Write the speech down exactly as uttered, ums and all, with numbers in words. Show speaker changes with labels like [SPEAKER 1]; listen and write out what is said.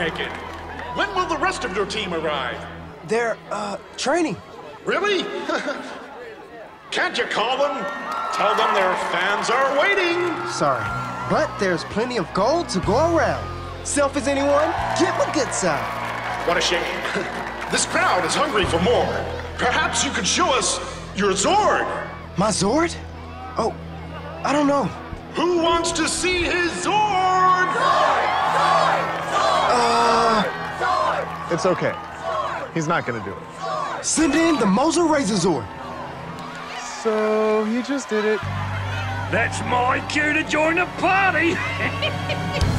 [SPEAKER 1] make it. When will the rest of your team arrive?
[SPEAKER 2] They're, uh, training.
[SPEAKER 1] Really? Can't you call them? Tell them their fans are waiting.
[SPEAKER 2] Sorry, but there's plenty of gold to go around. Selfish anyone? Get my good side.
[SPEAKER 1] What a shame. This crowd is hungry for more. Perhaps you could show us your Zord.
[SPEAKER 2] My Zord? Oh, I don't know.
[SPEAKER 1] Who wants to see his Zord?
[SPEAKER 3] Zord! Zord! Zord!
[SPEAKER 2] Uh...
[SPEAKER 3] Zord!
[SPEAKER 4] It's okay. He's not gonna do it.
[SPEAKER 2] Send in the Moser Razor Zord.
[SPEAKER 4] So, he just did it.
[SPEAKER 5] That's my cue to join the party!